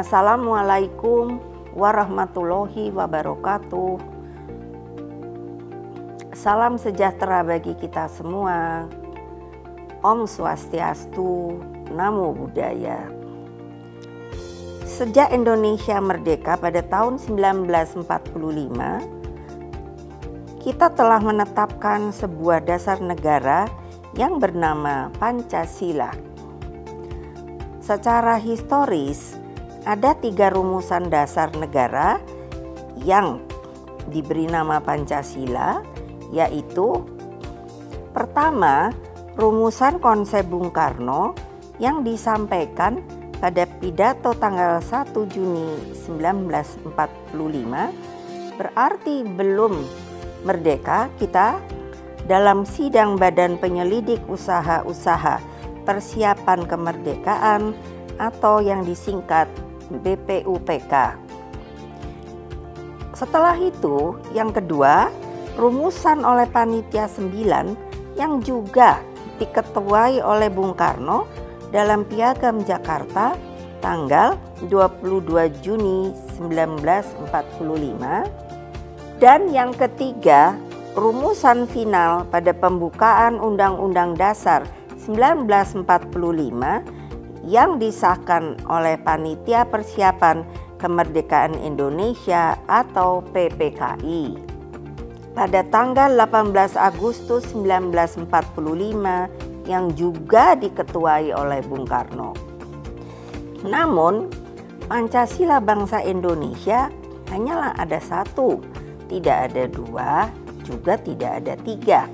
Assalamualaikum warahmatullahi wabarakatuh. Salam sejahtera bagi kita semua. Om Swastiastu, Namo Buddhaya. Sejak Indonesia merdeka pada tahun 1945, kita telah menetapkan sebuah dasar negara yang bernama Pancasila. Secara historis, ada 3 rumusan dasar negara yang diberi nama Pancasila, yaitu pertama, rumusan konsep Bung Karno yang disampaikan pada pidato tanggal 1 Juni 1945, berarti belum merdeka kita, dalam sidang Badan Penyelidik Usaha-Usaha Persiapan Kemerdekaan atau yang disingkat BPUPK. Setelah itu, yang kedua, rumusan oleh Panitia 9 yang juga diketuai oleh Bung Karno dalam Piagam Jakarta tanggal 22 Juni 1945. Dan yang ketiga, rumusan final pada pembukaan Undang-Undang Dasar 1945 yang disahkan oleh Panitia Persiapan Kemerdekaan Indonesia atau PPKI pada tanggal 18 Agustus 1945 yang juga diketuai oleh Bung Karno. Namun, Pancasila bangsa Indonesia hanyalah ada 1, tidak ada 2, juga tidak ada 3,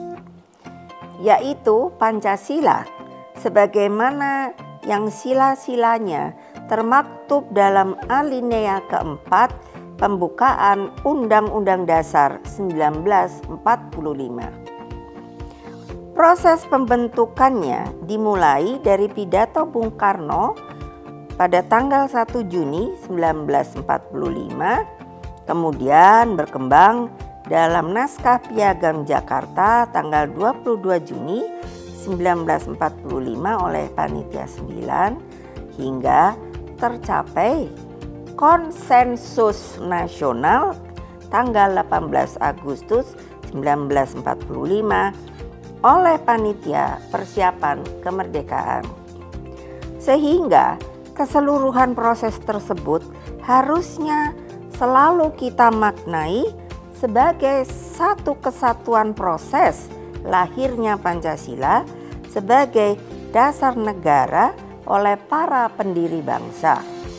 yaitu Pancasila sebagaimana yang sila-silanya termaktub dalam alinea keempat pembukaan Undang-Undang Dasar 1945. Proses pembentukannya dimulai dari pidato Bung Karno pada tanggal 1 Juni 1945, kemudian berkembang dalam naskah Piagam Jakarta tanggal 22 Juni 1945 oleh Panitia 9 hingga tercapai konsensus nasional tanggal 18 Agustus 1945 oleh Panitia Persiapan Kemerdekaan. Sehingga keseluruhan proses tersebut harusnya selalu kita maknai sebagai satu kesatuan proses lahirnya Pancasila sebagai dasar negara oleh para pendiri bangsa.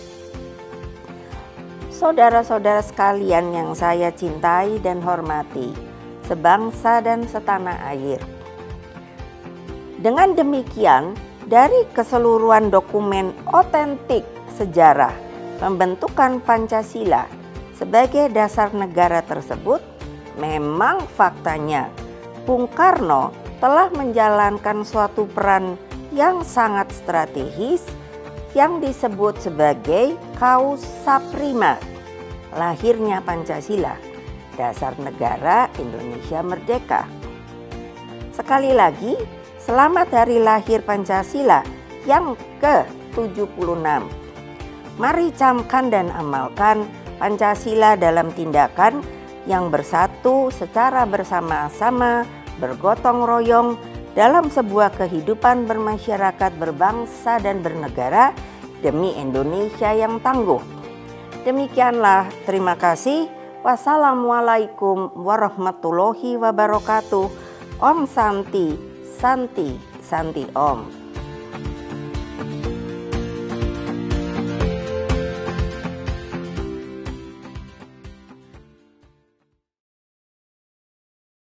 Saudara-saudara sekalian yang saya cintai dan hormati, sebangsa dan setanah air. Dengan demikian, dari keseluruhan dokumen otentik sejarah pembentukan Pancasila sebagai dasar negara tersebut, memang faktanya Bung Karno telah menjalankan suatu peran yang sangat strategis yang disebut sebagai causa prima lahirnya Pancasila, dasar negara Indonesia merdeka. Sekali lagi, selamat hari lahir Pancasila yang ke-76. Mari camkan dan amalkan Pancasila dalam tindakan yang bersatu secara bersama-sama, bergotong royong dalam sebuah kehidupan bermasyarakat, berbangsa dan bernegara demi Indonesia yang tangguh. Demikianlah, terima kasih. Wassalamualaikum warahmatullahi wabarakatuh. Om Santi, Santi, Santi Om.